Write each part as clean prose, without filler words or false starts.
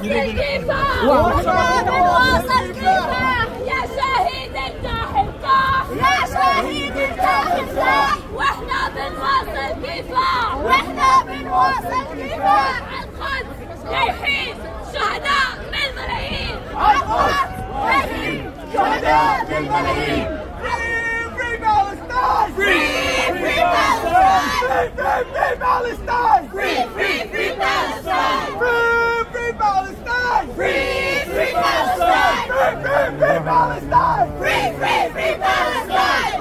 الكفاح واحنا بنواصل الكفاح يا شهيد الكفاح يا شهيد الكفاح واحنا بنواصل الكفاح واحنا بنواصل الكفاح القدس رايحين شهداء بالملايين القدس رايحين شهداء بالملايين Free Palestine! Free Palestine! Free Palestine! Free Palestine! Free Palestine! Free Palestine! Free Palestine!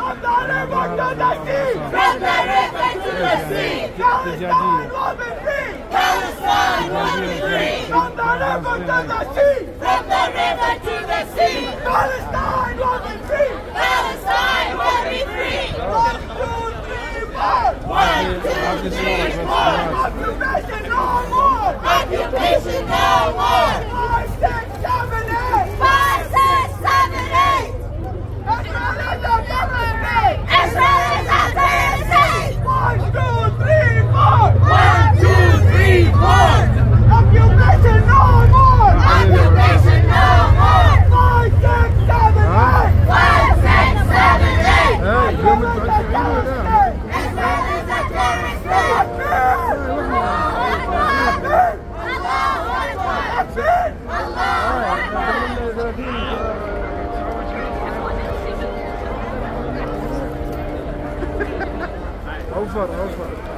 From the river to the sea! Palestine will be free! Palestine will be free! From the river to the sea! From the river to the sea! Palestine will be free! Palestine will be free! 1, 2, 3, 4! 1, 2, 3, 4! Occupation no more! Occupation no more! 5, 6, 7, 8! 5, 6, 7, 8! Israel is a terrorist! Israel is a terrorist! 1, 2, 3, 4! 1, 2, 3, 4! Occupation no more! Occupation no more! 5, 6, 7, 8! 5, 6, 7, 8! Israel is a terrorist! Israel is a terrorist! اوفر